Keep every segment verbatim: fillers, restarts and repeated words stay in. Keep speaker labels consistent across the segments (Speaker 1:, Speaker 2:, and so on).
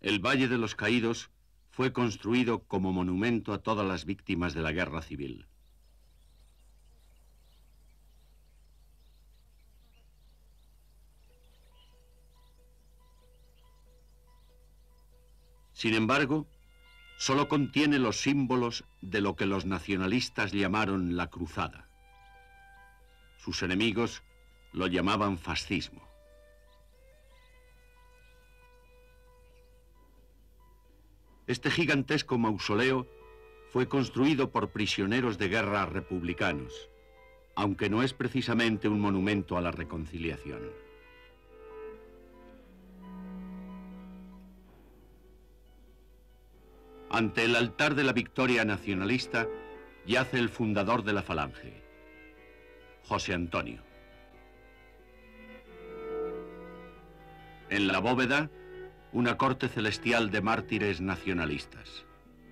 Speaker 1: El Valle de los Caídos fue construido como monumento a todas las víctimas de la guerra civil. Sin embargo, solo contiene los símbolos de lo que los nacionalistas llamaron la cruzada. Sus enemigos lo llamaban fascismo. Este gigantesco mausoleo fue construido por prisioneros de guerra republicanos, aunque no es precisamente un monumento a la reconciliación. Ante el altar de la victoria nacionalista yace el fundador de la Falange, José Antonio. En la bóveda, una corte celestial de mártires nacionalistas.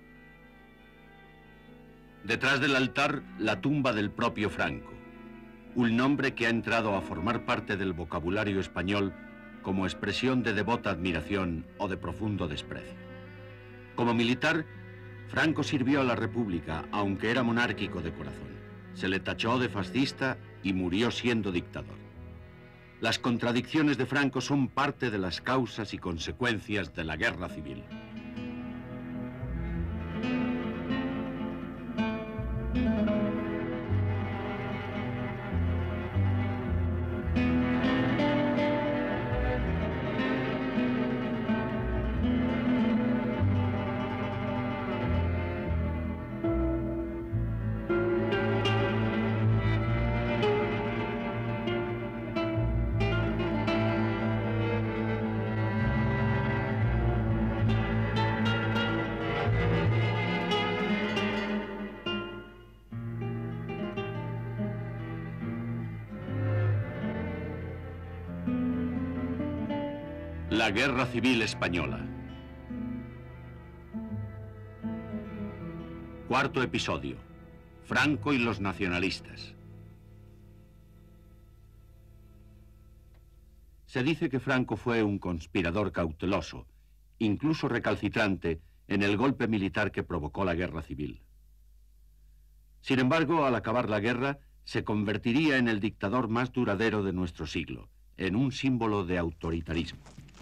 Speaker 1: Detrás del altar, la tumba del propio Franco, un nombre que ha entrado a formar parte del vocabulario español como expresión de devota admiración o de profundo desprecio. Como militar, Franco sirvió a la República, aunque era monárquico de corazón. Se le tachó de fascista y murió siendo dictador. Las contradicciones de Franco son parte de las causas y consecuencias de la guerra civil. La Guerra Civil Española. Cuarto episodio. Franco y los nacionalistas. Se dice que Franco fue un conspirador cauteloso, incluso recalcitrante, en el golpe militar que provocó la guerra civil. Sin embargo, al acabar la guerra, se convertiría en el dictador más duradero de nuestro siglo, en un símbolo de autoritarismo.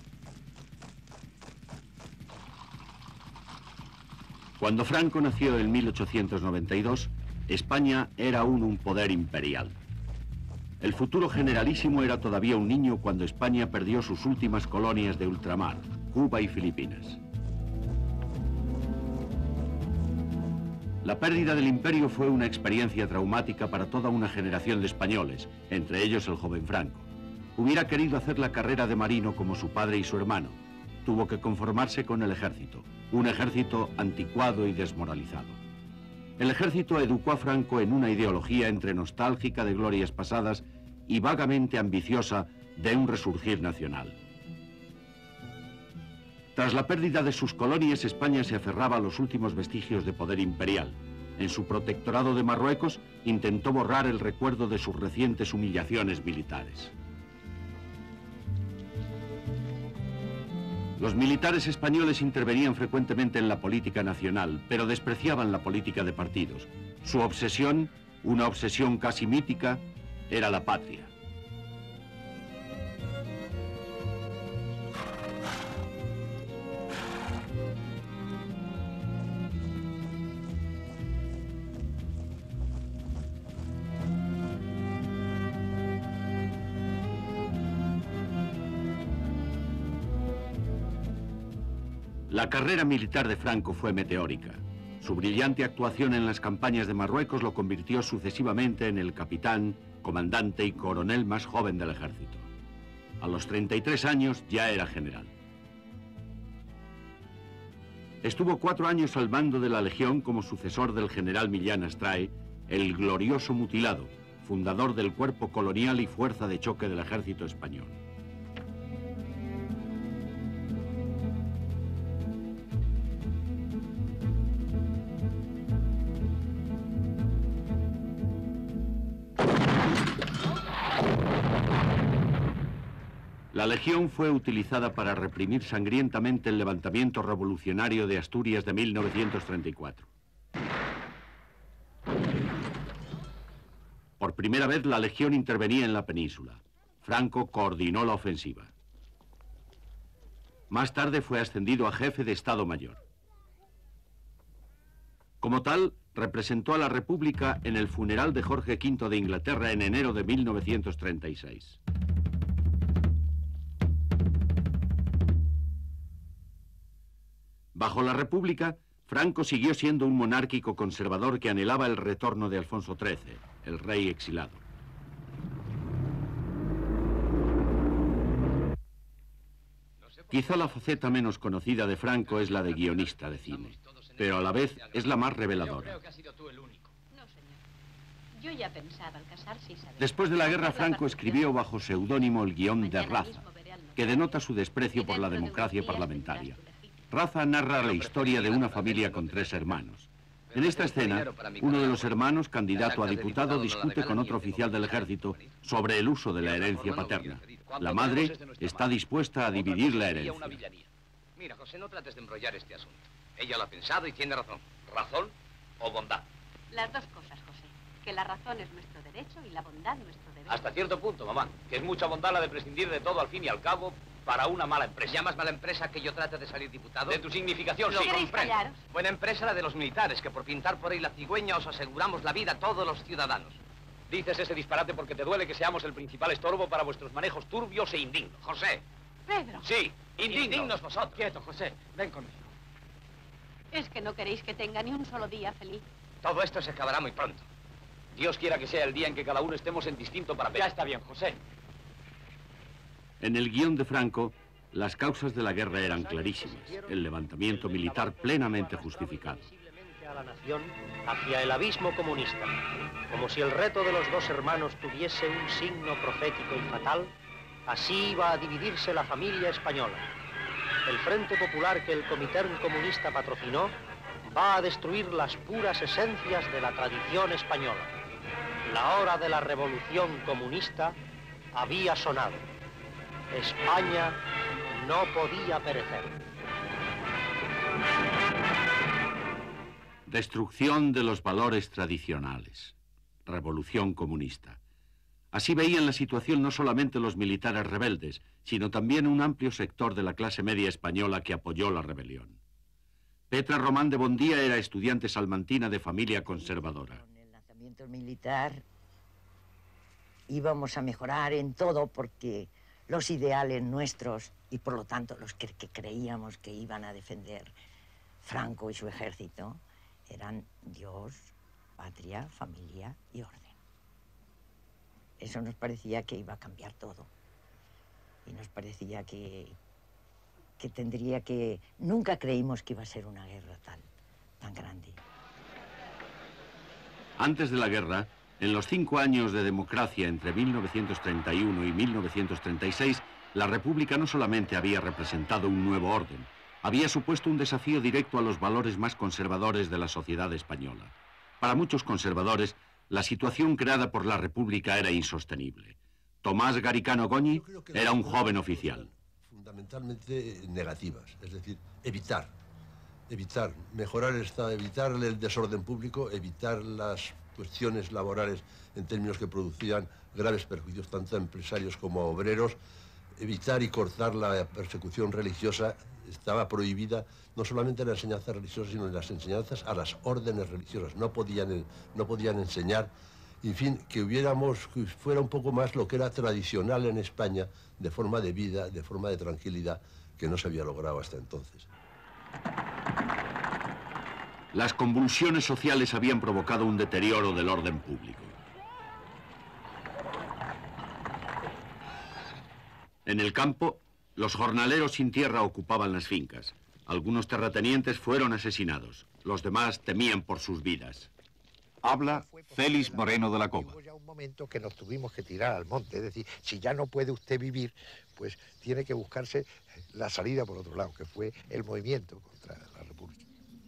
Speaker 1: Cuando Franco nació en mil ochocientos noventa y dos, España era aún un poder imperial. El futuro generalísimo era todavía un niño cuando España perdió sus últimas colonias de ultramar, Cuba y Filipinas. La pérdida del imperio fue una experiencia traumática para toda una generación de españoles, entre ellos el joven Franco. Hubiera querido hacer la carrera de marino como su padre y su hermano. Tuvo que conformarse con el ejército, un ejército anticuado y desmoralizado. El ejército educó a Franco en una ideología entre nostálgica de glorias pasadas y vagamente ambiciosa de un resurgir nacional. Tras la pérdida de sus colonias, España se aferraba a los últimos vestigios de poder imperial. En su protectorado de Marruecos intentó borrar el recuerdo de sus recientes humillaciones militares. Los militares españoles intervenían frecuentemente en la política nacional, pero despreciaban la política de partidos. Su obsesión, una obsesión casi mítica, era la patria. La carrera militar de Franco fue meteórica. Su brillante actuación en las campañas de Marruecos lo convirtió sucesivamente en el capitán, comandante y coronel más joven del ejército. A los treinta y tres años ya era general. Estuvo cuatro años al mando de la Legión como sucesor del general Millán Astray, el glorioso mutilado, fundador del cuerpo colonial y fuerza de choque del ejército español. La Legión fue utilizada para reprimir sangrientamente el levantamiento revolucionario de Asturias de mil novecientos treinta y cuatro. Por primera vez la Legión intervenía en la península. Franco coordinó la ofensiva. Más tarde fue ascendido a jefe de Estado Mayor. Como tal, representó a la República en el funeral de Jorge quinto de Inglaterra en enero de mil novecientos treinta y seis. Bajo la República, Franco siguió siendo un monárquico conservador que anhelaba el retorno de Alfonso trece, el rey exilado. Quizá la faceta menos conocida de Franco es la de guionista de cine, pero a la vez es la más reveladora. Después de la guerra, Franco escribió bajo seudónimo el guión de Raza, que denota su desprecio por la democracia parlamentaria. Raza narra la historia de una familia con tres hermanos. En esta escena, uno de los hermanos, candidato a diputado, discute con otro oficial del ejército sobre el uso de la herencia paterna. La madre está dispuesta a dividir la herencia.
Speaker 2: Mira, José, no trates de embrollar este asunto. Ella lo ha pensado y tiene razón. ¿Razón o bondad?
Speaker 3: Las dos cosas, José. Que la razón es nuestro derecho y la bondad nuestro deber.
Speaker 2: Hasta cierto punto, mamá. Que es mucha bondad la de prescindir de todo al fin y al cabo para una mala empresa.
Speaker 4: ¿Llamas mala empresa que yo trate de salir diputado?
Speaker 2: De tu significación,
Speaker 3: ¿No
Speaker 2: sí,
Speaker 3: queréis
Speaker 2: comprendo.
Speaker 3: callaros?
Speaker 4: Buena empresa la de los militares, que por pintar por ahí la cigüeña os aseguramos la vida a todos los ciudadanos.
Speaker 2: Dices ese disparate porque te duele que seamos el principal estorbo para vuestros manejos turbios e indignos.
Speaker 4: José.
Speaker 3: Pedro.
Speaker 2: Sí, indignos.
Speaker 4: Indignos vosotros.
Speaker 2: Quieto, José. Ven conmigo.
Speaker 3: Es que no queréis que tenga ni un solo día feliz.
Speaker 4: Todo esto se acabará muy pronto.
Speaker 2: Dios quiera que sea el día en que cada uno estemos en distinto para... Ya está bien, José.
Speaker 1: En el guión de Franco, las causas de la guerra eran clarísimas. El levantamiento militar plenamente justificado.
Speaker 5: A la nación hacia el abismo comunista, como si el reto de los dos hermanos tuviese un signo profético y fatal, así iba a dividirse la familia española. El Frente Popular que el Comité Comunista patrocinó va a destruir las puras esencias de la tradición española. La hora de la revolución comunista había sonado. España no podía perecer.
Speaker 1: Destrucción de los valores tradicionales. Revolución comunista. Así veían la situación no solamente los militares rebeldes, sino también un amplio sector de la clase media española que apoyó la rebelión. Petra Román de Bondía era estudiante salmantina de familia conservadora.
Speaker 6: Con el lanzamiento militar íbamos a mejorar en todo porque los ideales nuestros y por lo tanto los que, que creíamos que iban a defender Franco y su ejército eran Dios, patria, familia y orden. Eso nos parecía que iba a cambiar todo. Y nos parecía que, que tendría que... Nunca creímos que iba a ser una guerra tal, tan grande.
Speaker 1: Antes de la guerra, en los cinco años de democracia entre mil novecientos treinta y uno y mil novecientos treinta y seis, la República no solamente había representado un nuevo orden, había supuesto un desafío directo a los valores más conservadores de la sociedad española. Para muchos conservadores, la situación creada por la República era insostenible. Tomás Garicano Goñi era un joven oficial.
Speaker 7: Fundamentalmente negativas, es decir, evitar, evitar, mejorar el Estado, evitar el desorden público, evitar las cuestiones laborales en términos que producían graves perjuicios tanto a empresarios como a obreros, evitar y cortar la persecución religiosa. Estaba prohibida no solamente en la enseñanza religiosa, sino en las enseñanzas a las órdenes religiosas. No podían, no podían enseñar, en fin, que hubiéramos, que fuera un poco más lo que era tradicional en España, de forma de vida, de forma de tranquilidad, que no se había logrado hasta entonces.
Speaker 1: Las convulsiones sociales habían provocado un deterioro del orden público. En el campo, los jornaleros sin tierra ocupaban las fincas. Algunos terratenientes fueron asesinados. Los demás temían por sus vidas.
Speaker 8: Habla Félix Moreno de la Cova.
Speaker 9: Hubo ya un momento que nos tuvimos que tirar al monte. Es decir, si ya no puede usted vivir, pues tiene que buscarse la salida por otro lado, que fue el movimiento contra la República.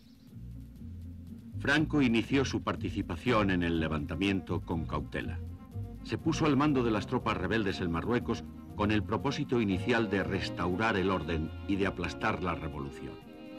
Speaker 1: Franco inició su participación en el levantamiento con cautela. Se puso al mando de las tropas rebeldes en Marruecos con con el propósito inicial de restaurar el orden y de aplastar la revolución.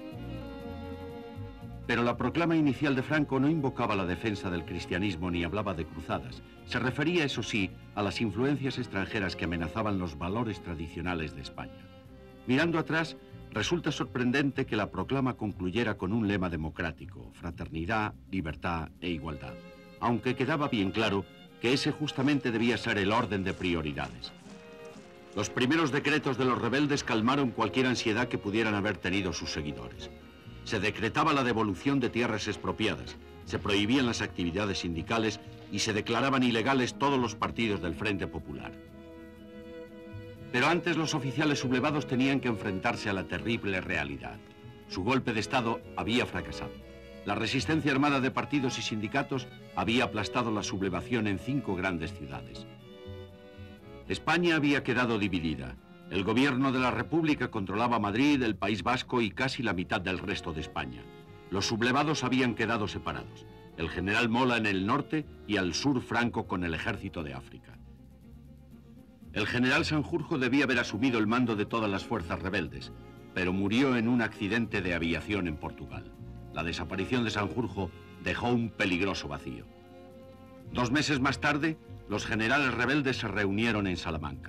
Speaker 1: Pero la proclama inicial de Franco no invocaba la defensa del cristianismo ni hablaba de cruzadas. Se refería, eso sí, a las influencias extranjeras que amenazaban los valores tradicionales de España. Mirando atrás, resulta sorprendente que la proclama concluyera con un lema democrático: fraternidad, libertad e igualdad, aunque quedaba bien claro que ese justamente debía ser el orden de prioridades. Los primeros decretos de los rebeldes calmaron cualquier ansiedad que pudieran haber tenido sus seguidores. Se decretaba la devolución de tierras expropiadas, se prohibían las actividades sindicales y se declaraban ilegales todos los partidos del Frente Popular. Pero antes los oficiales sublevados tenían que enfrentarse a la terrible realidad. Su golpe de Estado había fracasado. La resistencia armada de partidos y sindicatos había aplastado la sublevación en cinco grandes ciudades. España había quedado dividida. El gobierno de la República controlaba Madrid, el País Vasco y casi la mitad del resto de España. Los sublevados habían quedado separados. El general Mola en el norte y al sur Franco con el ejército de África. El general Sanjurjo debía haber asumido el mando de todas las fuerzas rebeldes, pero murió en un accidente de aviación en Portugal. La desaparición de Sanjurjo dejó un peligroso vacío. Dos meses más tarde, los generales rebeldes se reunieron en Salamanca.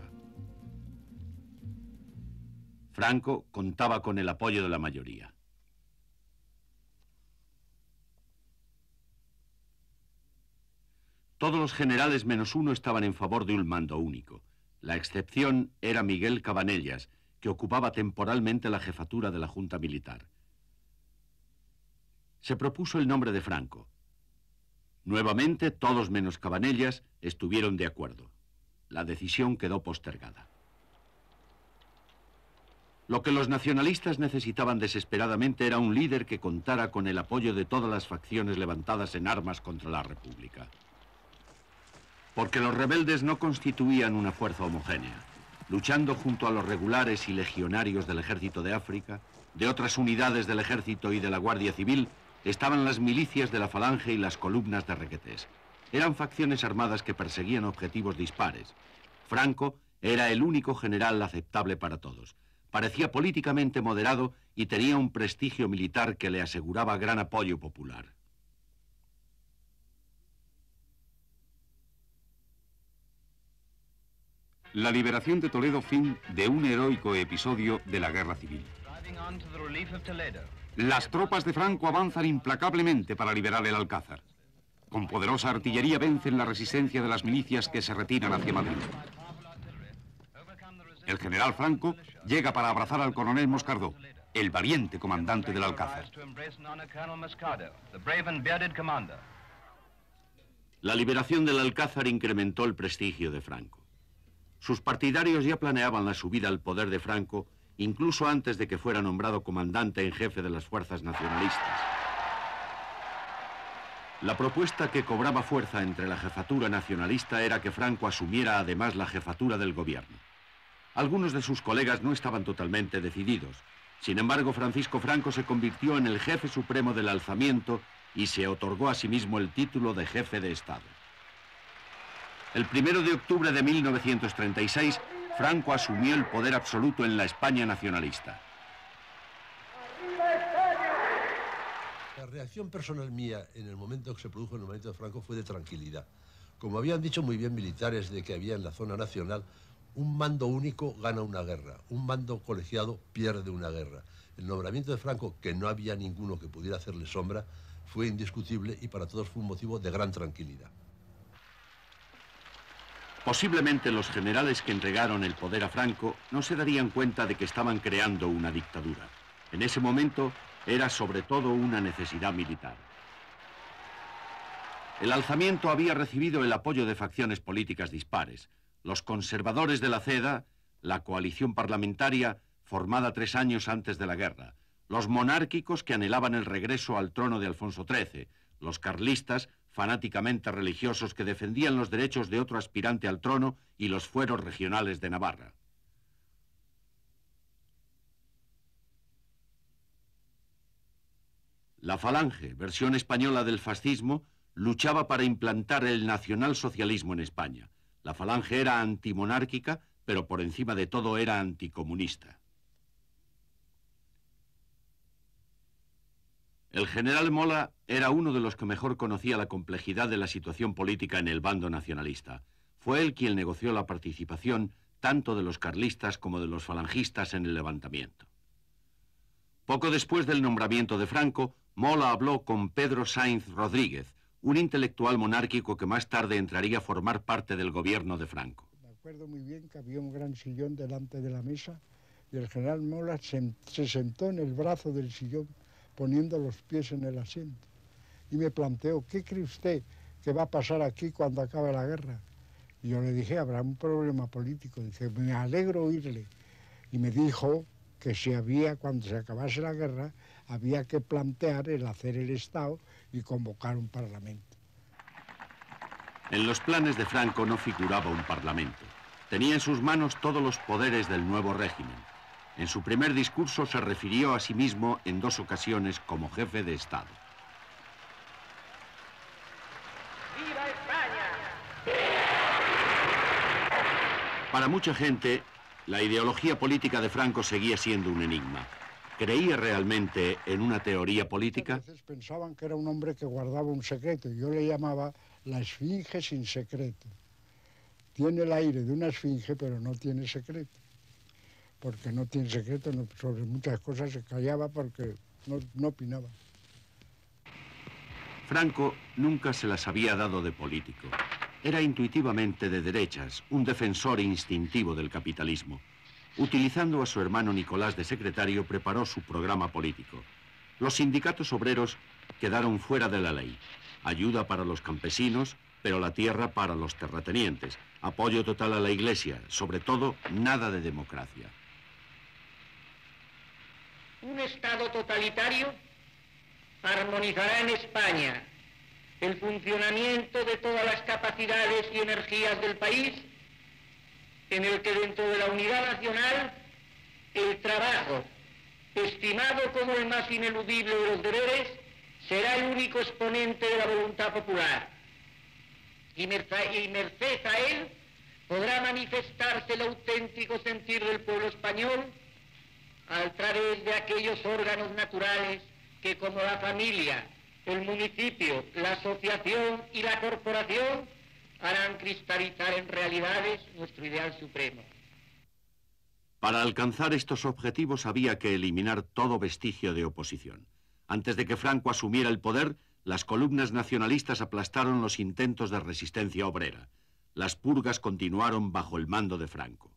Speaker 1: Franco contaba con el apoyo de la mayoría. Todos los generales menos uno estaban en favor de un mando único. La excepción era Miguel Cabanellas, que ocupaba temporalmente la jefatura de la Junta Militar. Se propuso el nombre de Franco. Nuevamente, todos menos Cabanellas estuvieron de acuerdo. La decisión quedó postergada. Lo que los nacionalistas necesitaban desesperadamente era un líder que contara con el apoyo de todas las facciones levantadas en armas contra la República. Porque los rebeldes no constituían una fuerza homogénea. Luchando junto a los regulares y legionarios del Ejército de África, de otras unidades del Ejército y de la Guardia Civil, estaban las milicias de la Falange y las columnas de Requetés. Eran facciones armadas que perseguían objetivos dispares. Franco era el único general aceptable para todos. Parecía políticamente moderado y tenía un prestigio militar que le aseguraba gran apoyo popular.
Speaker 8: La liberación de Toledo, fin de un heroico episodio de la Guerra Civil. Las tropas de Franco avanzan implacablemente para liberar el Alcázar. Con poderosa artillería vencen la resistencia de las milicias que se retiran hacia Madrid. El general Franco llega para abrazar al coronel Moscardó, el valiente comandante del Alcázar.
Speaker 1: La liberación del Alcázar incrementó el prestigio de Franco. Sus partidarios ya planeaban la subida al poder de Franco, incluso antes de que fuera nombrado comandante en jefe de las fuerzas nacionalistas. La propuesta que cobraba fuerza entre la jefatura nacionalista era que Franco asumiera además la jefatura del gobierno. Algunos de sus colegas no estaban totalmente decididos. Sin embargo, Francisco Franco se convirtió en el jefe supremo del alzamiento y se otorgó a sí mismo el título de jefe de Estado. El primero de octubre de mil novecientos treinta y seis, Franco asumió el poder absoluto en la España nacionalista.
Speaker 7: La reacción personal mía en el momento que se produjo el nombramiento de Franco fue de tranquilidad. Como habían dicho muy bien militares de que había en la zona nacional, un mando único gana una guerra, un mando colegiado pierde una guerra. El nombramiento de Franco, que no había ninguno que pudiera hacerle sombra, fue indiscutible y para todos fue un motivo de gran tranquilidad.
Speaker 1: Posiblemente los generales que entregaron el poder a Franco no se darían cuenta de que estaban creando una dictadura. En ese momento era sobre todo una necesidad militar. El alzamiento había recibido el apoyo de facciones políticas dispares. Los conservadores de la C E D A, la coalición parlamentaria formada tres años antes de la guerra, los monárquicos que anhelaban el regreso al trono de Alfonso trece, los carlistas, fanáticamente religiosos que defendían los derechos de otro aspirante al trono y los fueros regionales de Navarra. La Falange, versión española del fascismo, luchaba para implantar el nacionalsocialismo en España. La Falange era antimonárquica, pero por encima de todo era anticomunista. El general Mola era uno de los que mejor conocía la complejidad de la situación política en el bando nacionalista. Fue él quien negoció la participación tanto de los carlistas como de los falangistas en el levantamiento. Poco después del nombramiento de Franco, Mola habló con Pedro Sainz Rodríguez, un intelectual monárquico que más tarde entraría a formar parte del gobierno de Franco.
Speaker 10: Me acuerdo muy bien que había un gran sillón delante de la mesa y el general Mola se, se sentó en el brazo del sillón poniendo los pies en el asiento. Y me planteó, ¿qué cree usted que va a pasar aquí cuando acabe la guerra? Y yo le dije, habrá un problema político. Dice, me alegro oírle. Y me dijo que si había, cuando se acabase la guerra, había que plantear el hacer el Estado y convocar un parlamento.
Speaker 1: En los planes de Franco no figuraba un parlamento. Tenía en sus manos todos los poderes del nuevo régimen. En su primer discurso se refirió a sí mismo en dos ocasiones como jefe de Estado.
Speaker 11: ¡Viva España!
Speaker 1: Para mucha gente, la ideología política de Franco seguía siendo un enigma. ¿Creía realmente en una teoría política?
Speaker 10: A veces pensaban que era un hombre que guardaba un secreto. Yo le llamaba la esfinge sin secreto. Tiene el aire de una esfinge, pero no tiene secreto. Porque no tiene secreto, no, sobre muchas cosas se callaba porque no, no opinaba.
Speaker 1: Franco nunca se las había dado de político. Era intuitivamente de derechas, un defensor instintivo del capitalismo. Utilizando a su hermano Nicolás de secretario, preparó su programa político. Los sindicatos obreros quedaron fuera de la ley. Ayuda para los campesinos, pero la tierra para los terratenientes. Apoyo total a la Iglesia, sobre todo, nada de democracia.
Speaker 11: Un Estado totalitario armonizará en España el funcionamiento de todas las capacidades y energías del país, en el que dentro de la unidad nacional el trabajo, estimado como el más ineludible de los deberes, será el único exponente de la voluntad popular. Y merced a él podrá manifestarse el auténtico sentir del pueblo español a través de aquellos órganos naturales que, como la familia, el municipio, la asociación y la corporación, harán cristalizar en realidades nuestro ideal supremo.
Speaker 1: Para alcanzar estos objetivos había que eliminar todo vestigio de oposición. Antes de que Franco asumiera el poder, las columnas nacionalistas aplastaron los intentos de resistencia obrera. Las purgas continuaron bajo el mando de Franco.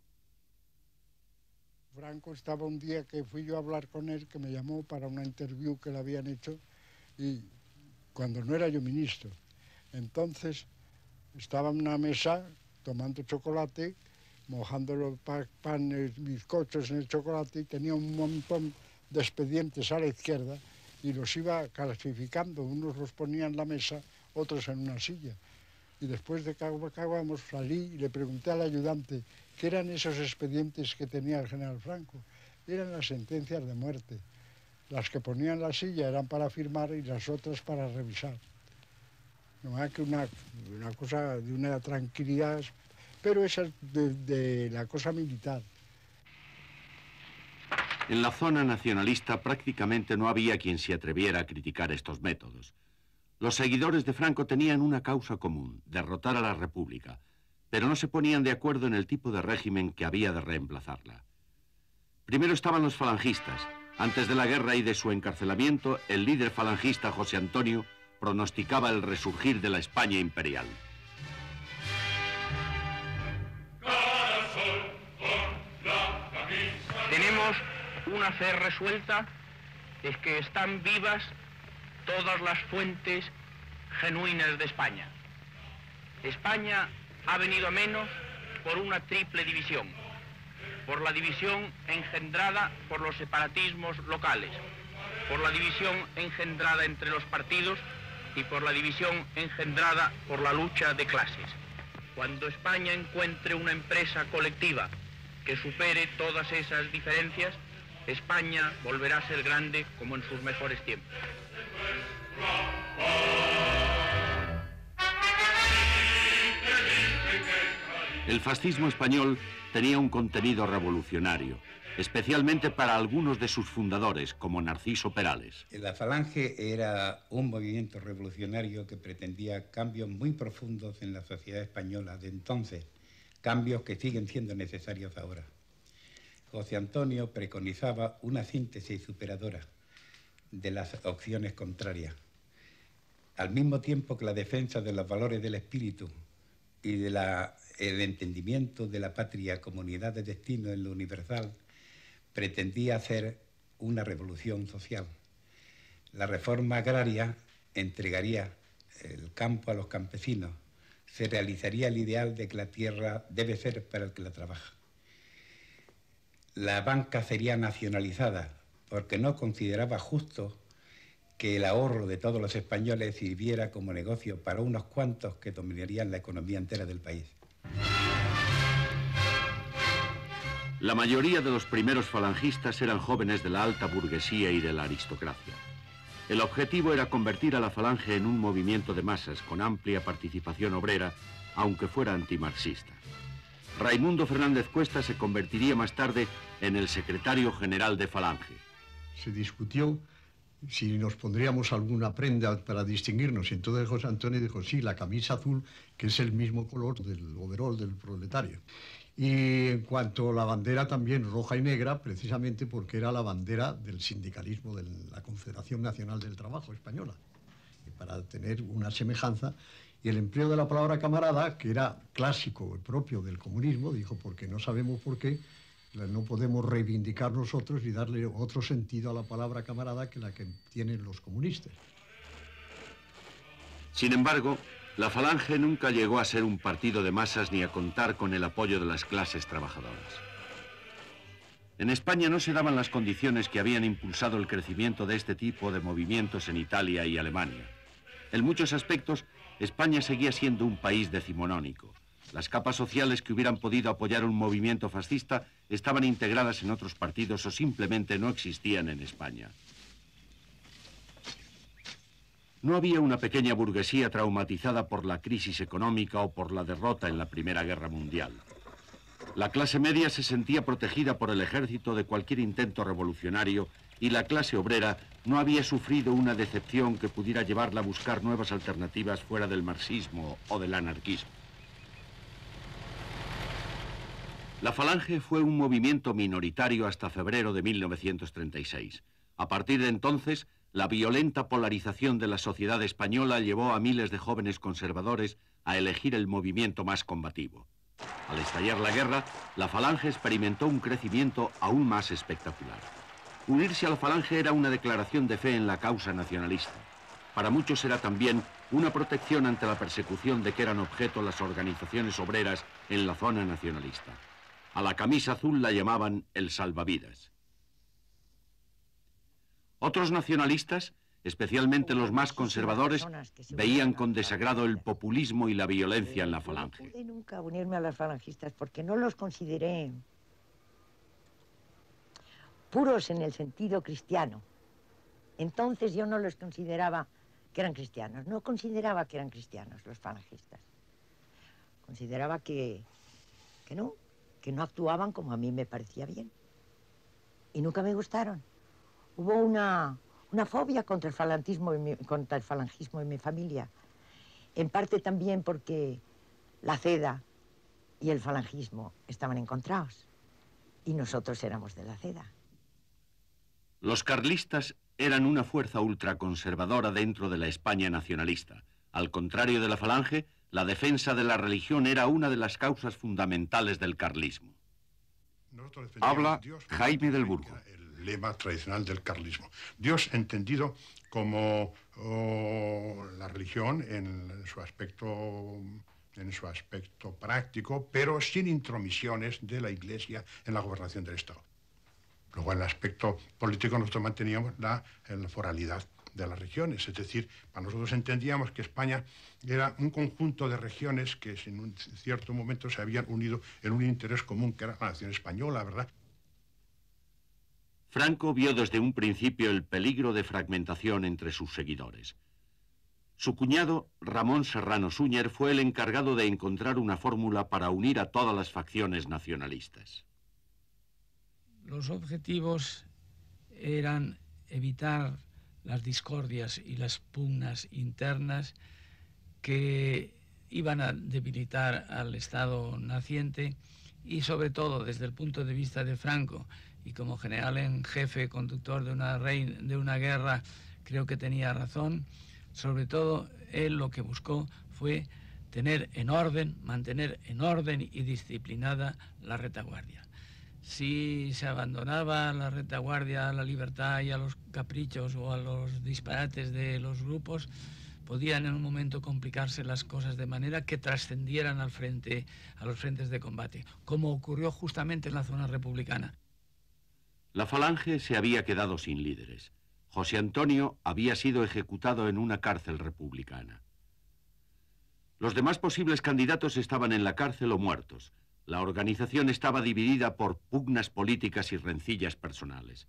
Speaker 10: Franco estaba un día que fui yo a hablar con él, que me llamó para una interview que le habían hecho, y cuando no era yo ministro. Entonces estaba en una mesa tomando chocolate, mojando los panes, bizcochos en el chocolate, y tenía un montón de expedientes a la izquierda y los iba clasificando. Unos los ponía en la mesa, otros en una silla. Y después de que acabamos, salí y le pregunté al ayudante qué eran esos expedientes que tenía el general Franco. Eran las sentencias de muerte. Las que ponía en la silla eran para firmar y las otras para revisar. No más que una, una cosa de una tranquilidad, pero esa es de, de la cosa militar.
Speaker 1: En la zona nacionalista prácticamente no había quien se atreviera a criticar estos métodos. Los seguidores de Franco tenían una causa común, derrotar a la República, pero no se ponían de acuerdo en el tipo de régimen que había de reemplazarla. Primero estaban los falangistas. Antes de la guerra y de su encarcelamiento, el líder falangista José Antonio pronosticaba el resurgir de la España imperial.
Speaker 11: Tenemos una fe resuelta, es que están vivas todas las fuentes genuinas de España. España ha venido a menos por una triple división. Por la división engendrada por los separatismos locales, por la división engendrada entre los partidos y por la división engendrada por la lucha de clases. Cuando España encuentre una empresa colectiva que supere todas esas diferencias, España volverá a ser grande como en sus mejores tiempos.
Speaker 1: El fascismo español tenía un contenido revolucionario, especialmente para algunos de sus fundadores, como Narciso Perales.
Speaker 12: La Falange era un movimiento revolucionario que pretendía cambios muy profundos en la sociedad española de entonces, cambios que siguen siendo necesarios ahora. José Antonio preconizaba una síntesis superadora de las opciones contrarias, al mismo tiempo que la defensa de los valores del espíritu y del entendimiento de la patria como unidad de destino en lo universal, pretendía hacer una revolución social. La reforma agraria entregaría el campo a los campesinos, se realizaría el ideal de que la tierra debe ser para el que la trabaja. La banca sería nacionalizada porque no consideraba justo que el ahorro de todos los españoles sirviera como negocio para unos cuantos que dominarían la economía entera del país.
Speaker 1: La mayoría de los primeros falangistas eran jóvenes de la alta burguesía y de la aristocracia. El objetivo era convertir a la Falange en un movimiento de masas con amplia participación obrera, aunque fuera antimarxista. Raimundo Fernández Cuesta se convertiría más tarde en el secretario general de Falange.
Speaker 13: Se discutió si nos pondríamos alguna prenda para distinguirnos, y entonces José Antonio dijo, sí, la camisa azul, que es el mismo color del overol del proletario. Y en cuanto a la bandera también roja y negra, precisamente porque era la bandera del sindicalismo de la Confederación Nacional del Trabajo Española, y para tener una semejanza. Y el empleo de la palabra camarada, que era clásico, propio del comunismo, dijo, porque no sabemos por qué, no podemos reivindicar nosotros y darle otro sentido a la palabra camarada que la que tienen los comunistas.
Speaker 1: Sin embargo, la Falange nunca llegó a ser un partido de masas ni a contar con el apoyo de las clases trabajadoras. En España no se daban las condiciones que habían impulsado el crecimiento de este tipo de movimientos en Italia y Alemania. En muchos aspectos, España seguía siendo un país decimonónico. Las capas sociales que hubieran podido apoyar un movimiento fascista estaban integradas en otros partidos o simplemente no existían en España. No había una pequeña burguesía traumatizada por la crisis económica o por la derrota en la Primera Guerra Mundial. La clase media se sentía protegida por el ejército de cualquier intento revolucionario y la clase obrera no había sufrido una decepción que pudiera llevarla a buscar nuevas alternativas fuera del marxismo o del anarquismo. La Falange fue un movimiento minoritario hasta febrero de mil novecientos treinta y seis. A partir de entonces, la violenta polarización de la sociedad española llevó a miles de jóvenes conservadores a elegir el movimiento más combativo. Al estallar la guerra, la Falange experimentó un crecimiento aún más espectacular. Unirse a la Falange era una declaración de fe en la causa nacionalista. Para muchos era también una protección ante la persecución de que eran objeto las organizaciones obreras en la zona nacionalista. A la camisa azul la llamaban el salvavidas. Otros nacionalistas, especialmente los más conservadores, veían con desagrado el populismo y la violencia en la Falange.
Speaker 6: No pude nunca unirme a los falangistas porque no los consideré puros en el sentido cristiano. Entonces yo no los consideraba que eran cristianos, no consideraba que eran cristianos los falangistas. Consideraba que, que no, que no actuaban como a mí me parecía bien. Y nunca me gustaron. Hubo una, una fobia contra el, falangismo en mi, contra el falangismo en mi familia. En parte también porque la CEDA y el falangismo estaban encontrados. Y nosotros éramos de la CEDA.
Speaker 1: Los carlistas eran una fuerza ultraconservadora dentro de la España nacionalista. Al contrario de la Falange, la defensa de la religión era una de las causas fundamentales del carlismo.
Speaker 8: Habla Jaime del Burgo.
Speaker 14: El lema tradicional del carlismo. Dios entendido como oh, la religión en su aspecto, en su aspecto práctico, pero sin intromisiones de la Iglesia en la gobernación del Estado. Luego, en el aspecto político, nosotros manteníamos la, la foralidad de las regiones, es decir, para nosotros entendíamos que España era un conjunto de regiones que en un cierto momento se habían unido en un interés común, que era la nación española, ¿verdad?
Speaker 1: Franco vio desde un principio el peligro de fragmentación entre sus seguidores. Su cuñado, Ramón Serrano Súñer, fue el encargado de encontrar una fórmula para unir a todas las facciones nacionalistas.
Speaker 15: Los objetivos eran evitar las discordias y las pugnas internas que iban a debilitar al Estado naciente y, sobre todo, desde el punto de vista de Franco, y como general en jefe, conductor de una, reina, de una guerra, creo que tenía razón. Sobre todo, él lo que buscó fue tener en orden, mantener en orden y disciplinada la retaguardia. Si se abandonaba la retaguardia a la libertad y a los caprichos o a los disparates de los grupos, podían en un momento complicarse las cosas de manera que trascendieran al frente, a los frentes de combate, como ocurrió justamente en la zona republicana.
Speaker 1: La Falange se había quedado sin líderes. José Antonio había sido ejecutado en una cárcel republicana. Los demás posibles candidatos estaban en la cárcel o muertos. La organización estaba dividida por pugnas políticas y rencillas personales.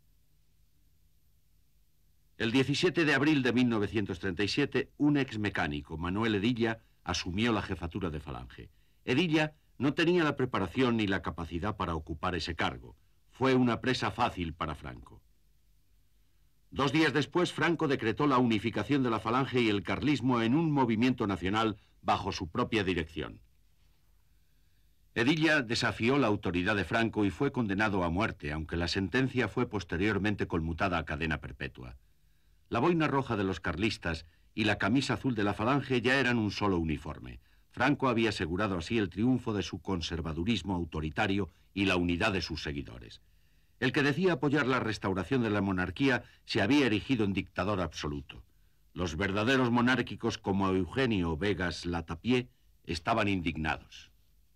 Speaker 1: El diecisiete de abril de mil novecientos treinta y siete, un ex mecánico, Manuel Hedilla, asumió la jefatura de Falange. Hedilla no tenía la preparación ni la capacidad para ocupar ese cargo. Fue una presa fácil para Franco. Dos días después, Franco decretó la unificación de la Falange y el carlismo en un movimiento nacional bajo su propia dirección. Hedilla desafió la autoridad de Franco y fue condenado a muerte, aunque la sentencia fue posteriormente conmutada a cadena perpetua. La boina roja de los carlistas y la camisa azul de la Falange ya eran un solo uniforme. Franco había asegurado así el triunfo de su conservadurismo autoritario y la unidad de sus seguidores. El que decía apoyar la restauración de la monarquía se había erigido en dictador absoluto. Los verdaderos monárquicos como Eugenio Vegas Latapié estaban indignados.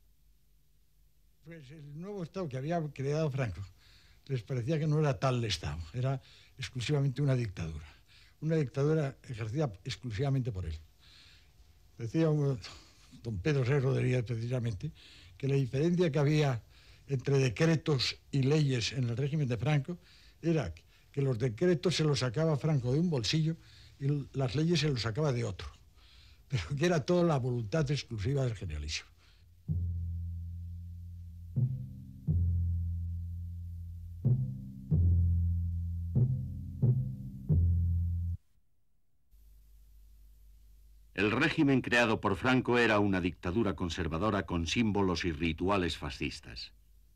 Speaker 10: Pues el nuevo Estado que había creado Franco les parecía que no era tal Estado, era exclusivamente una dictadura. Una dictadura ejercida exclusivamente por él. Decía don Pedro C. Rodríguez precisamente que la diferencia que había entre decretos y leyes en el régimen de Franco era que los decretos se los sacaba Franco de un bolsillo y las leyes se los sacaba de otro, pero que era toda la voluntad exclusiva del generalísimo.
Speaker 1: El régimen creado por Franco era una dictadura conservadora con símbolos y rituales fascistas.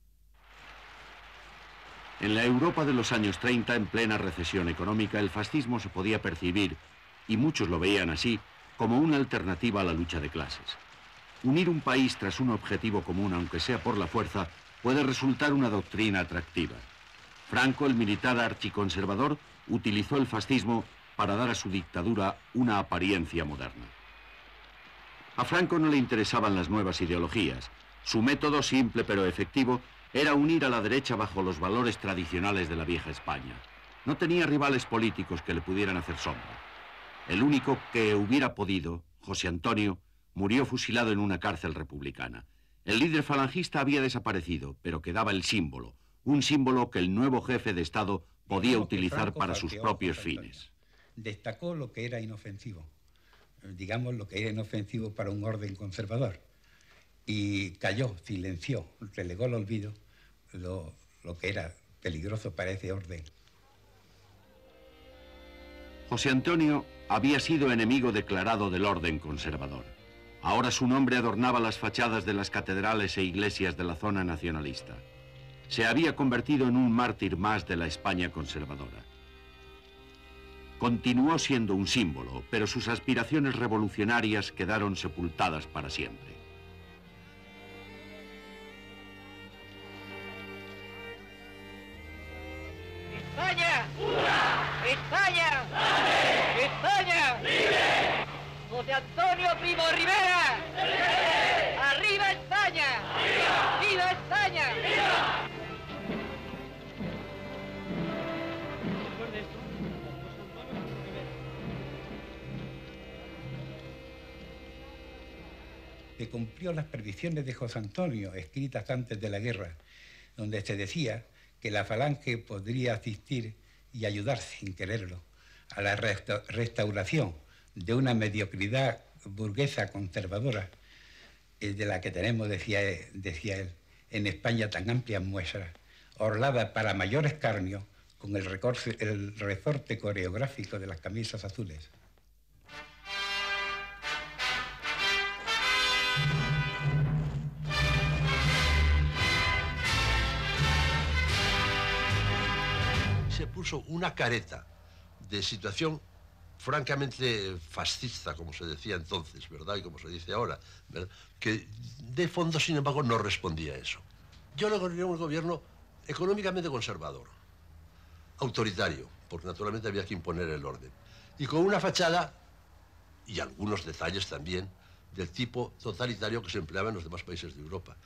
Speaker 1: En la Europa de los años treinta, en plena recesión económica, el fascismo se podía percibir, y muchos lo veían así, como una alternativa a la lucha de clases. Unir un país tras un objetivo común, aunque sea por la fuerza, puede resultar una doctrina atractiva. Franco, el militar archiconservador, utilizó el fascismo para dar a su dictadura una apariencia moderna. A Franco no le interesaban las nuevas ideologías. Su método, simple pero efectivo, era unir a la derecha bajo los valores tradicionales de la vieja España. No tenía rivales políticos que le pudieran hacer sombra. El único que hubiera podido, José Antonio, murió fusilado en una cárcel republicana. El líder falangista había desaparecido, pero quedaba el símbolo, un símbolo que el nuevo jefe de Estado podía utilizar para sus propios fines.
Speaker 12: Destacó lo que era inofensivo, digamos lo que era inofensivo para un orden conservador, y calló, silenció, relegó al olvido lo, lo que era peligroso para ese orden.
Speaker 1: José Antonio había sido enemigo declarado del orden conservador. Ahora su nombre adornaba las fachadas de las catedrales e iglesias de la zona nacionalista. Se había convertido en un mártir más de la España conservadora. Continuó siendo un símbolo, pero sus aspiraciones revolucionarias quedaron sepultadas para siempre.
Speaker 11: ¡España! ¡España! ¡Dale! ¡España! ¡Vive! ¡José Antonio Primo Rivera! ¡Vive! ¡Arriba España! ¡Viva! ¡Viva España! ¡Viva!
Speaker 12: Que cumplió las predicciones de José Antonio, escritas antes de la guerra, donde se decía que la Falange podría asistir y ayudar sin quererlo a la resta restauración de una mediocridad burguesa conservadora, eh, de la que tenemos, decía, decía él, en España tan amplias muestras, orlada para mayor escarnio con el, recorte, el resorte coreográfico de las camisas azules.
Speaker 7: Se puso una careta de situación francamente fascista, como se decía entonces, ¿verdad? Y como se dice ahora, ¿verdad? Que de fondo, sin embargo, no respondía a eso. Yo le considero un gobierno económicamente conservador, autoritario, porque naturalmente había que imponer el orden, y con una fachada, y algunos detalles también, del tipo totalitario que se empleaba en los demás países de Europa.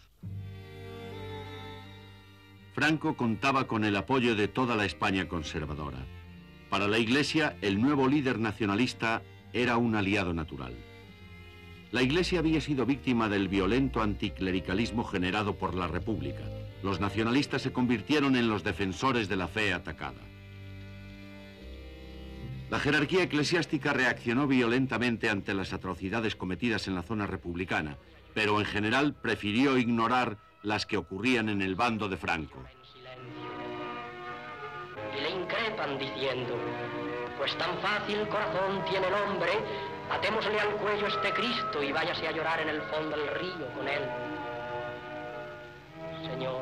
Speaker 1: Franco contaba con el apoyo de toda la España conservadora. Para la Iglesia, el nuevo líder nacionalista era un aliado natural. La Iglesia había sido víctima del violento anticlericalismo generado por la República. Los nacionalistas se convirtieron en los defensores de la fe atacada. La jerarquía eclesiástica reaccionó violentamente ante las atrocidades cometidas en la zona republicana, pero en general prefirió ignorar las que ocurrían en el bando de Franco.
Speaker 16: Y le increpan diciendo, pues tan fácil corazón tiene el hombre, atémosle al cuello este Cristo y váyase a llorar en el fondo del río con él. Señor,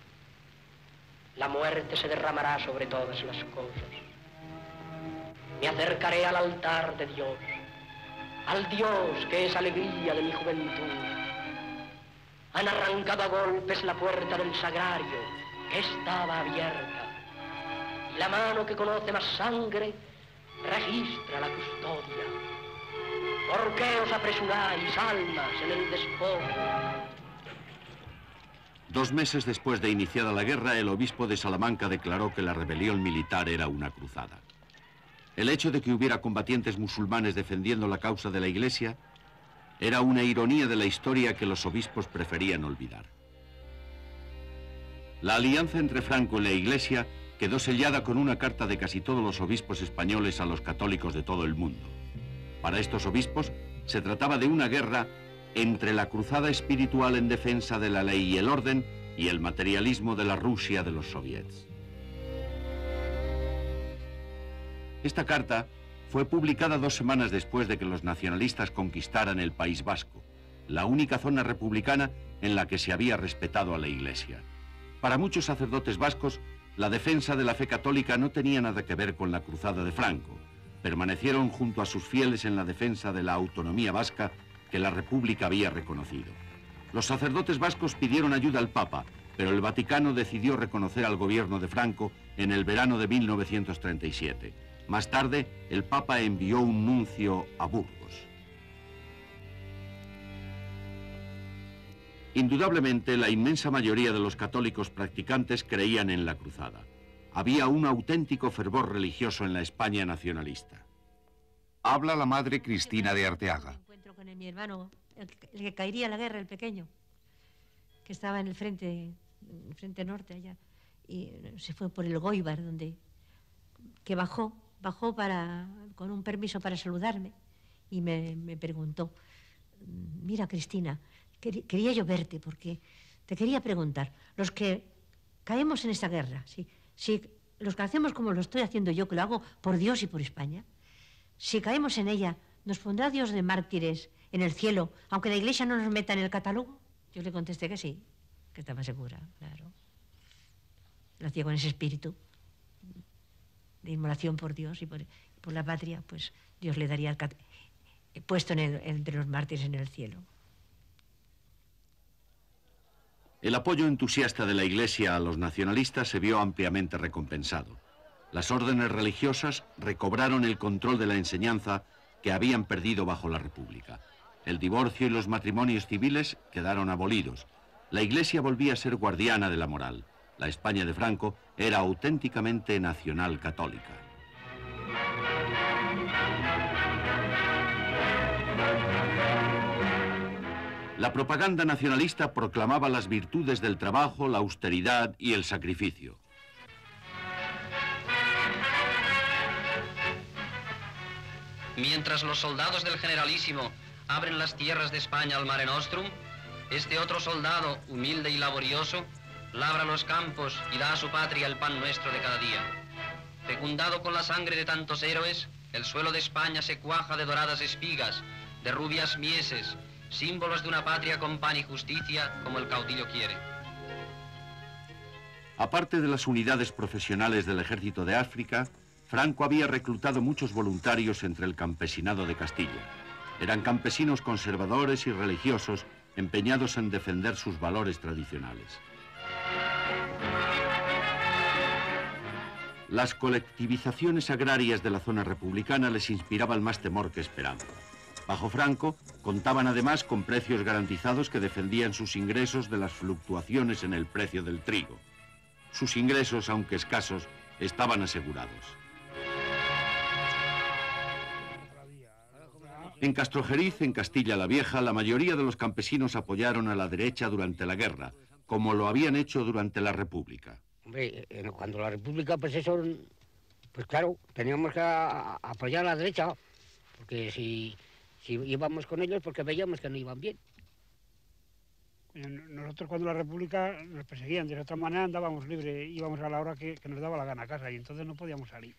Speaker 16: la muerte se derramará sobre todas las cosas. Me acercaré al altar de Dios, al Dios que es alegría de mi juventud. Han arrancado a golpes la puerta del sagrario, que estaba abierta, y la mano que conoce más sangre registra la custodia. ¿Por qué os apresuráis, almas, en el despojo?
Speaker 1: Dos meses después de iniciada la guerra, el obispo de Salamanca declaró que la rebelión militar era una cruzada. El hecho de que hubiera combatientes musulmanes defendiendo la causa de la Iglesia era una ironía de la historia que los obispos preferían olvidar. La alianza entre Franco y la Iglesia quedó sellada con una carta de casi todos los obispos españoles a los católicos de todo el mundo. Para estos obispos se trataba de una guerra entre la cruzada espiritual en defensa de la ley y el orden y el materialismo de la Rusia de los soviets. Esta carta fue publicada dos semanas después de que los nacionalistas conquistaran el País Vasco, la única zona republicana en la que se había respetado a la Iglesia. Para muchos sacerdotes vascos, la defensa de la fe católica no tenía nada que ver con la cruzada de Franco. Permanecieron junto a sus fieles en la defensa de la autonomía vasca que la República había reconocido. Los sacerdotes vascos pidieron ayuda al Papa, pero el Vaticano decidió reconocer al gobierno de Franco en el verano de mil novecientos treinta y siete. Más tarde, el Papa envió un nuncio a Burgos. Indudablemente, la inmensa mayoría de los católicos practicantes creían en la cruzada. Había un auténtico fervor religioso en la España nacionalista.
Speaker 8: Habla la madre Cristina de Arteaga.
Speaker 17: Encuentro con mi hermano, el que, el que caería en la guerra, el pequeño, que estaba en el frente, en el frente norte allá, y se fue por el Goibar, donde, que bajó, bajó para, con un permiso para saludarme, y me, me preguntó, mira Cristina, quería yo verte porque te quería preguntar, los que caemos en esta guerra, si, si los que hacemos como lo estoy haciendo yo, que lo hago por Dios y por España, si caemos en ella, ¿nos pondrá Dios de mártires en el cielo, aunque la Iglesia no nos meta en el catálogo? Yo le contesté que sí, que estaba segura, claro. Lo hacía con ese espíritu de inmolación por Dios y por, por la patria, pues Dios le daría el puesto en el, entre los mártires en el cielo.
Speaker 1: El apoyo entusiasta de la Iglesia a los nacionalistas se vio ampliamente recompensado. Las órdenes religiosas recobraron el control de la enseñanza que habían perdido bajo la República. El divorcio y los matrimonios civiles quedaron abolidos. La Iglesia volvía a ser guardiana de la moral. La España de Franco era auténticamente nacional católica. La propaganda nacionalista proclamaba las virtudes del trabajo, la austeridad y el sacrificio.
Speaker 18: Mientras los soldados del Generalísimo abren las tierras de España al Mare Nostrum, este otro soldado, humilde y laborioso, labra los campos y da a su patria el pan nuestro de cada día. Fecundado con la sangre de tantos héroes, el suelo de España se cuaja de doradas espigas, de rubias mieses, símbolos de una patria con pan y justicia como el caudillo quiere.
Speaker 1: Aparte de las unidades profesionales del Ejército de África, Franco había reclutado muchos voluntarios entre el campesinado de Castilla. Eran campesinos conservadores y religiosos empeñados en defender sus valores tradicionales. Las colectivizaciones agrarias de la zona republicana les inspiraban más temor que esperanza. Bajo Franco, contaban además con precios garantizados que defendían sus ingresos de las fluctuaciones en el precio del trigo. Sus ingresos, aunque escasos, estaban asegurados. En Castrojeriz, en Castilla la Vieja, la mayoría de los campesinos apoyaron a la derecha durante la guerra, como lo habían hecho durante la República.
Speaker 19: Hombre, cuando la República, pues eso, pues claro, teníamos que apoyar a la derecha, porque si, si íbamos con ellos, porque veíamos que no iban bien.
Speaker 20: Nosotros cuando la República nos perseguían, de otra manera andábamos libres, íbamos a la hora que, que nos daba la gana a casa y entonces no podíamos salir.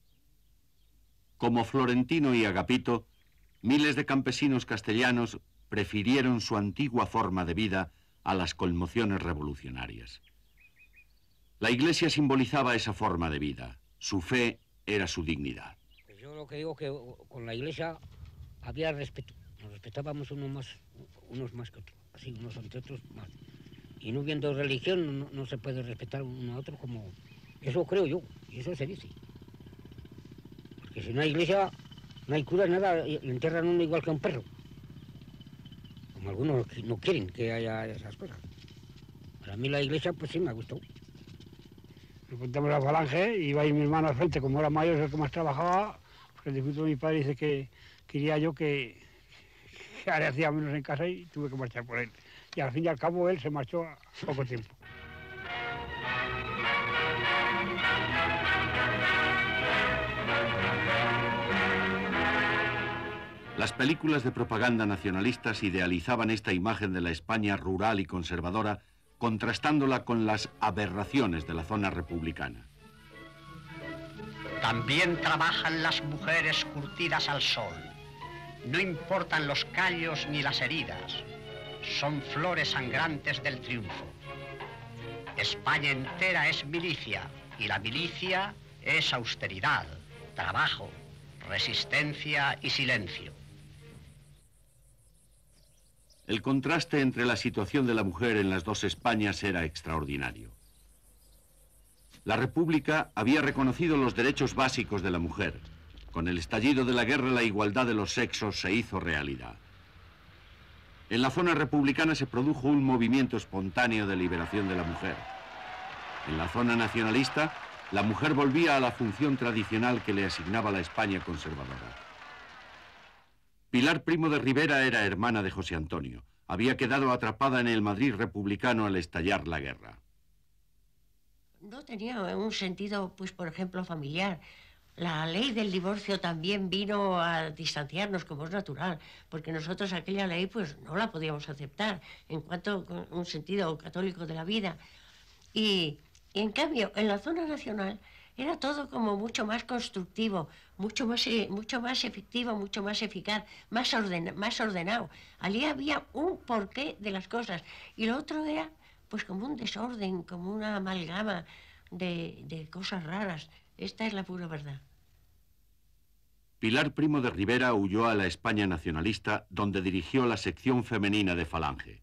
Speaker 1: Como Florentino y Agapito, miles de campesinos castellanos prefirieron su antigua forma de vida a las conmociones revolucionarias. La Iglesia simbolizaba esa forma de vida. Su fe era su dignidad.
Speaker 19: Yo lo que digo es que con la Iglesia había respeto. Nos respetábamos unos más, unos más que otros. Así, unos entre otros más. Y no viendo religión, no, no se puede respetar uno a otro como... Eso creo yo, y eso se dice. Porque si no hay Iglesia, no hay cura, nada, y entierran uno igual que a un perro. Como algunos no quieren que haya esas cosas. Para mí la Iglesia, pues sí, me ha gustado.
Speaker 20: Nos juntamos la falange, iba ahí mi hermano al frente, como era mayor, es el que más trabajaba, porque el difunto de mi padre dice que quería yo que, que hacía menos en casa y tuve que marchar por él. Y al fin y al cabo él se marchó a poco tiempo.
Speaker 1: Las películas de propaganda nacionalistas idealizaban esta imagen de la España rural y conservadora, contrastándola con las aberraciones de la zona republicana.
Speaker 21: También trabajan las mujeres curtidas al sol. No importan los callos ni las heridas. Son flores sangrantes del triunfo. España entera es milicia, y la milicia es austeridad, trabajo, resistencia y silencio.
Speaker 1: El contraste entre la situación de la mujer en las dos Españas era extraordinario. La República había reconocido los derechos básicos de la mujer. Con el estallido de la guerra, la igualdad de los sexos se hizo realidad. En la zona republicana se produjo un movimiento espontáneo de liberación de la mujer. En la zona nacionalista, la mujer volvía a la función tradicional que le asignaba la España conservadora. Pilar Primo de Rivera era hermana de José Antonio. Había quedado atrapada en el Madrid republicano al estallar la guerra.
Speaker 22: No tenía un sentido, pues, por ejemplo, familiar. La ley del divorcio también vino a distanciarnos, como es natural, porque nosotros aquella ley, pues, no la podíamos aceptar en cuanto a un sentido católico de la vida. Y, y en cambio, en la zona nacional era todo como mucho más constructivo, mucho más, mucho más efectivo, mucho más eficaz, más, orden, más ordenado. Allí había un porqué de las cosas y lo otro era pues como un desorden, como una amalgama de, de cosas raras. Esta es la pura verdad.
Speaker 1: Pilar Primo de Rivera huyó a la España nacionalista, donde dirigió la sección femenina de Falange.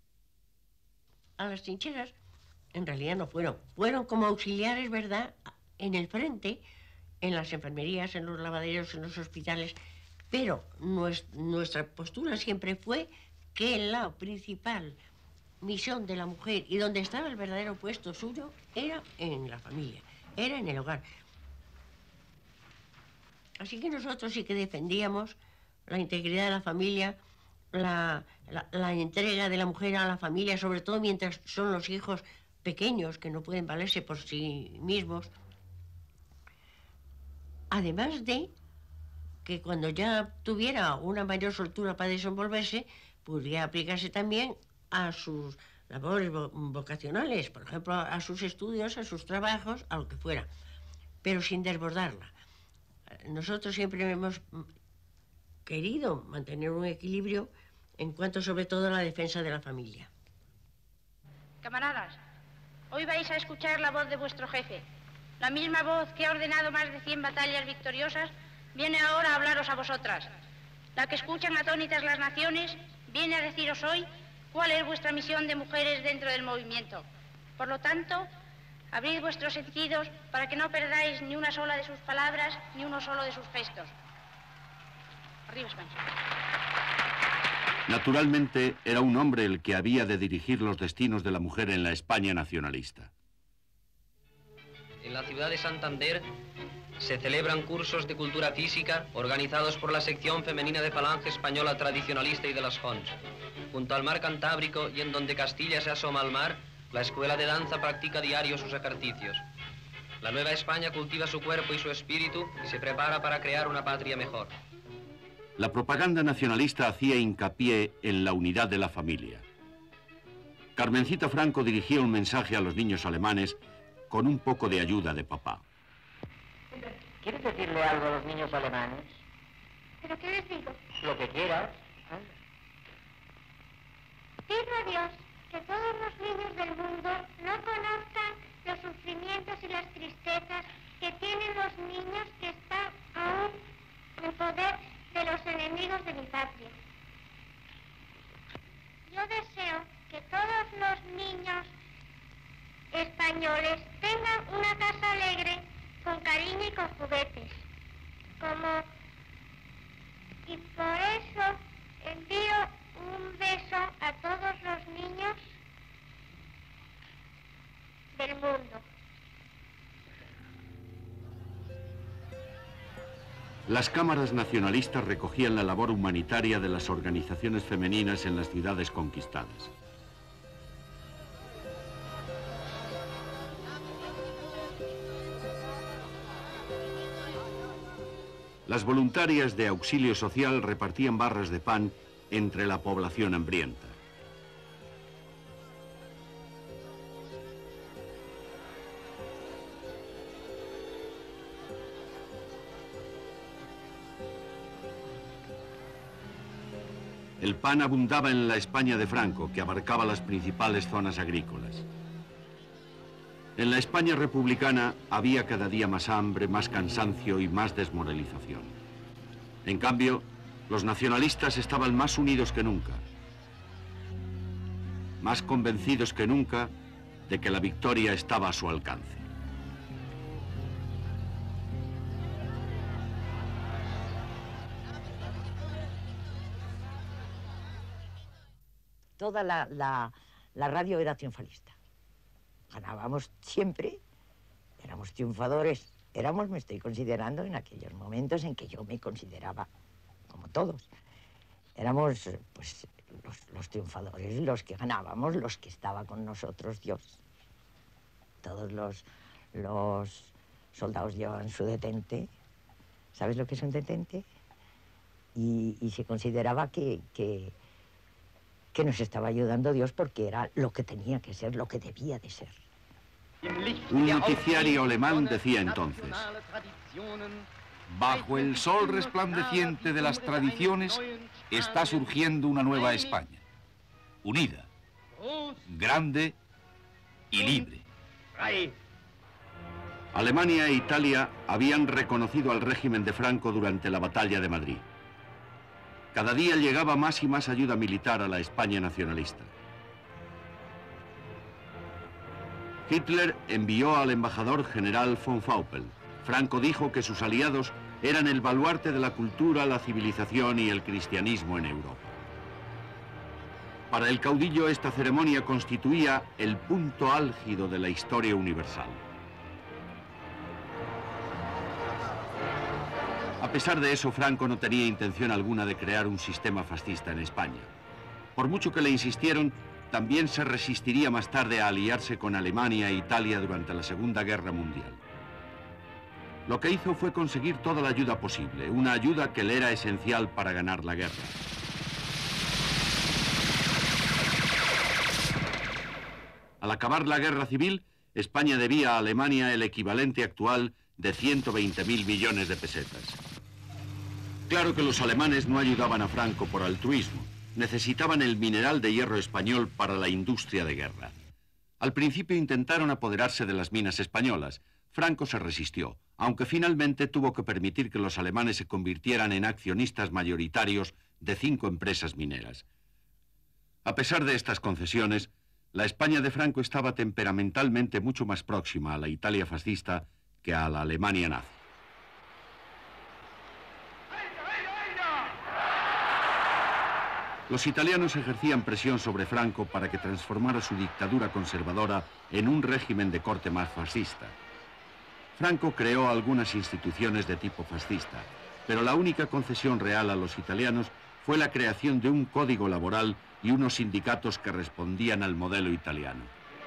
Speaker 22: A las trincheras en realidad no fueron. Fueron como auxiliares, ¿verdad?, en el frente, en las enfermerías, en los lavaderos, en los hospitales, pero nuestra postura siempre fue que la principal misión de la mujer y donde estaba el verdadero puesto suyo era en la familia, era en el hogar. Así que nosotros sí que defendíamos la integridad de la familia, la, la, la entrega de la mujer a la familia, sobre todo mientras son los hijos pequeños que no pueden valerse por sí mismos. Además de que cuando ya tuviera una mayor soltura para desenvolverse, podría aplicarse también a sus labores vocacionales, por ejemplo, a sus estudios, a sus trabajos, a lo que fuera, pero sin desbordarla. Nosotros siempre hemos querido mantener un equilibrio en cuanto sobre todo a la defensa de la familia.
Speaker 3: Camaradas, hoy vais a escuchar la voz de vuestro jefe. La misma voz que ha ordenado más de cien batallas victoriosas viene ahora a hablaros a vosotras. La que escuchan atónitas las naciones viene a deciros hoy cuál es vuestra misión de mujeres dentro del movimiento. Por lo tanto, abrid vuestros sentidos para que no perdáis ni una sola de sus palabras ni uno solo de sus gestos. Arriba España.
Speaker 1: Naturalmente, era un hombre el que había de dirigir los destinos de la mujer en la España nacionalista.
Speaker 18: En la ciudad de Santander se celebran cursos de cultura física organizados por la sección femenina de Falange Española Tradicionalista y de las Jons. Junto al mar Cantábrico y en donde Castilla se asoma al mar, la escuela de danza practica diario sus ejercicios. La Nueva España cultiva su cuerpo y su espíritu y se prepara para crear una patria mejor.
Speaker 1: La propaganda nacionalista hacía hincapié en la unidad de la familia. Carmencita Franco dirigía un mensaje a los niños alemanes con un poco de ayuda de papá.
Speaker 4: ¿Quieres decirle algo a los niños alemanes?
Speaker 3: ¿Pero qué les digo?
Speaker 4: Lo que quieras.
Speaker 3: Pido a Dios que todos los niños del mundo no conozcan los sufrimientos y las tristezas que tienen los niños que están aún en poder de los enemigos de mi patria. Yo deseo que todos los niños españoles tengan una casa alegre, con cariño y con juguetes. Como... Y por eso envío un beso a todos los niños del mundo.
Speaker 1: Las cámaras nacionalistas recogían la labor humanitaria de las organizaciones femeninas en las ciudades conquistadas. Las voluntarias de auxilio social repartían barras de pan entre la población hambrienta. El pan abundaba en la España de Franco, que abarcaba las principales zonas agrícolas. En la España republicana había cada día más hambre, más cansancio y más desmoralización. En cambio, los nacionalistas estaban más unidos que nunca, más convencidos que nunca de que la victoria estaba a su alcance.
Speaker 6: Toda la, la, la radio era triunfalista. Ganábamos siempre, éramos triunfadores. Éramos, me estoy considerando, en aquellos momentos en que yo me consideraba, como todos, éramos pues, los, los triunfadores, los que ganábamos, los que estaba con nosotros Dios. Todos los, los soldados llevaban su detente. ¿Sabes lo que es un detente? Y, y se consideraba que... que que nos estaba ayudando Dios porque era lo que tenía que ser, lo que debía de ser.
Speaker 8: Un noticiario alemán decía entonces: bajo el sol resplandeciente de las tradiciones está surgiendo una nueva España, unida, grande y libre.
Speaker 1: Alemania e Italia habían reconocido al régimen de Franco durante la batalla de Madrid. Cada día llegaba más y más ayuda militar a la España nacionalista. Hitler envió al embajador general von Faupel. Franco dijo que sus aliados eran el baluarte de la cultura, la civilización y el cristianismo en Europa. Para el caudillo, esta ceremonia constituía el punto álgido de la historia universal. A pesar de eso, Franco no tenía intención alguna de crear un sistema fascista en España. Por mucho que le insistieron, también se resistiría más tarde a aliarse con Alemania e Italia durante la Segunda Guerra Mundial. Lo que hizo fue conseguir toda la ayuda posible, una ayuda que le era esencial para ganar la guerra. Al acabar la guerra civil, España debía a Alemania el equivalente actual de ciento veinte mil millones de pesetas. Claro que los alemanes no ayudaban a Franco por altruismo. Necesitaban el mineral de hierro español para la industria de guerra. Al principio intentaron apoderarse de las minas españolas. Franco se resistió, aunque finalmente tuvo que permitir que los alemanes se convirtieran en accionistas mayoritarios de cinco empresas mineras. A pesar de estas concesiones, la España de Franco estaba temperamentalmente mucho más próxima a la Italia fascista que a la Alemania nazi. Los italianos ejercían presión sobre Franco para que transformara su dictadura conservadora en un régimen de corte más fascista. Franco creó algunas instituciones de tipo fascista, pero la única concesión real a los italianos fue la creación de un código laboral y unos sindicatos que respondían al modelo italiano.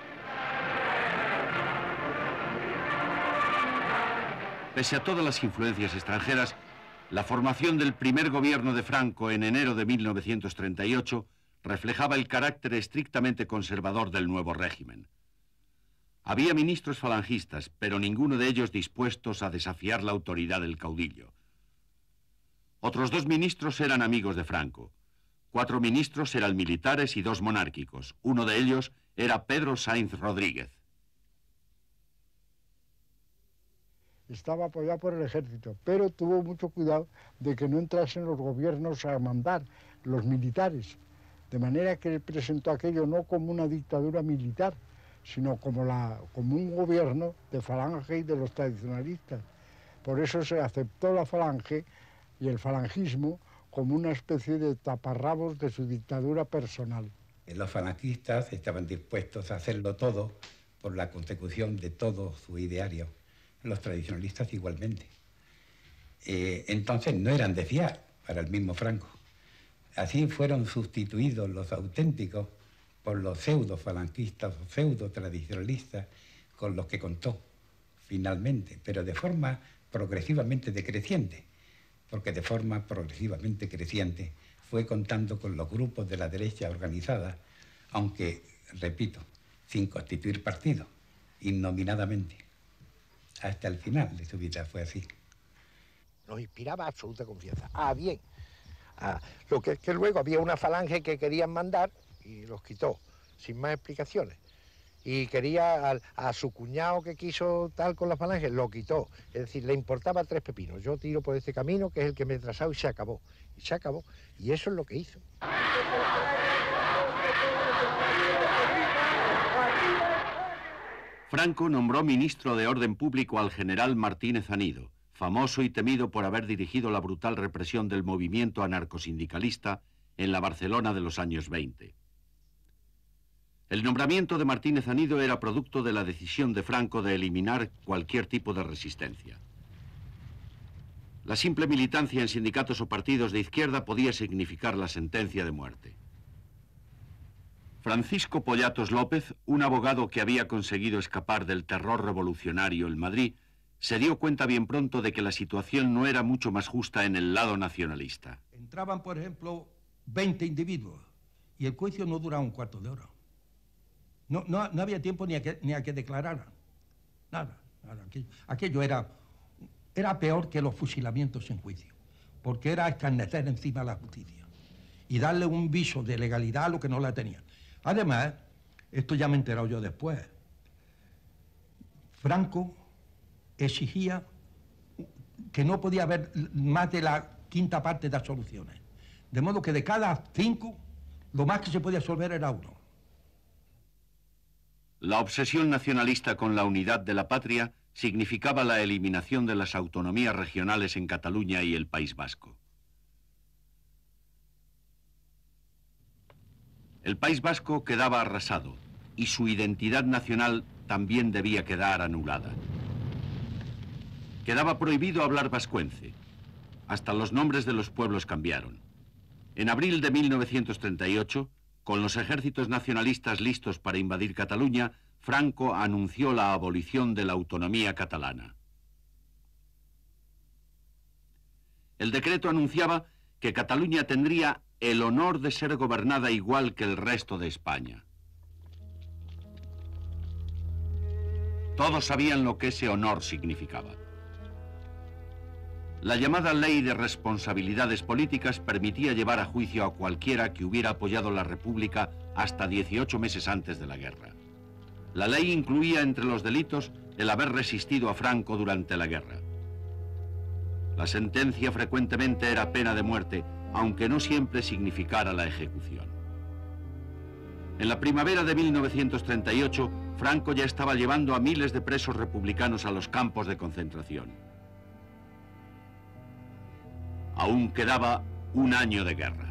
Speaker 1: Pese a todas las influencias extranjeras, la formación del primer gobierno de Franco en enero de mil novecientos treinta y ocho reflejaba el carácter estrictamente conservador del nuevo régimen. Había ministros falangistas, pero ninguno de ellos dispuestos a desafiar la autoridad del caudillo. Otros dos ministros eran amigos de Franco. Cuatro ministros eran militares y dos monárquicos. Uno de ellos era Pedro Sainz Rodríguez.
Speaker 10: Estaba apoyado por el ejército, pero tuvo mucho cuidado de que no entrasen los gobiernos a mandar, los militares, de manera que él presentó aquello no como una dictadura militar, sino como, la, como un gobierno de falange y de los tradicionalistas. Por eso se aceptó la falange y el falangismo como una especie de taparrabos de su dictadura personal.
Speaker 12: Los falangistas estaban dispuestos a hacerlo todo por la consecución de todo su ideario. Los tradicionalistas igualmente. Eh, entonces no eran de fiar para el mismo Franco. Así fueron sustituidos los auténticos por los pseudo-falangistas o pseudo-tradicionalistas con los que contó finalmente, pero de forma progresivamente decreciente, porque de forma progresivamente creciente fue contando con los grupos de la derecha organizada, aunque, repito, sin constituir partido, innominadamente. Hasta el final de su vida fue así.
Speaker 9: Nos inspiraba absoluta confianza. Ah, bien. Ah, lo que es que luego había una falange que querían mandar y los quitó, sin más explicaciones. Y quería al, a su cuñado que quiso tal con la falange, lo quitó. Es decir, le importaba tres pepinos. Yo tiro por este camino, que es el que me he trazado, y se acabó. Y se acabó. Y eso es lo que hizo.
Speaker 1: Franco nombró ministro de Orden Público al general Martínez Anido, famoso y temido por haber dirigido la brutal represión del movimiento anarcosindicalista en la Barcelona de los años veinte. El nombramiento de Martínez Anido era producto de la decisión de Franco de eliminar cualquier tipo de resistencia. La simple militancia en sindicatos o partidos de izquierda podía significar la sentencia de muerte. Francisco Pollatos López, un abogado que había conseguido escapar del terror revolucionario en Madrid, se dio cuenta bien pronto de que la situación no era mucho más justa en el lado nacionalista.
Speaker 2: Entraban, por ejemplo, veinte individuos y el juicio no duraba un cuarto de hora. No, no, no había tiempo ni a que, ni a que declararan. Nada, nada. Aquello, aquello era, era peor que los fusilamientos en juicio, porque era escarnecer encima de la justicia y darle un viso de legalidad a lo que no la tenía. Además, esto ya me he enterado yo después, Franco exigía que no podía haber más de la quinta parte de las soluciones. De modo que de cada cinco, lo más que se podía resolver era uno.
Speaker 1: La obsesión nacionalista con la unidad de la patria significaba la eliminación de las autonomías regionales en Cataluña y el País Vasco. El País Vasco quedaba arrasado y su identidad nacional también debía quedar anulada. Quedaba prohibido hablar vascuence. Hasta los nombres de los pueblos cambiaron. En abril de mil novecientos treinta y ocho, con los ejércitos nacionalistas listos para invadir Cataluña, Franco anunció la abolición de la autonomía catalana. El decreto anunciaba que Cataluña tendría el honor de ser gobernada igual que el resto de España. Todos sabían lo que ese honor significaba. La llamada Ley de Responsabilidades Políticas permitía llevar a juicio a cualquiera que hubiera apoyado la República hasta dieciocho meses antes de la guerra. La ley incluía entre los delitos el haber resistido a Franco durante la guerra. La sentencia frecuentemente era pena de muerte, aunque no siempre significara la ejecución. En la primavera de mil novecientos treinta y ocho, Franco ya estaba llevando a miles de presos republicanos a los campos de concentración. Aún quedaba un año de guerra.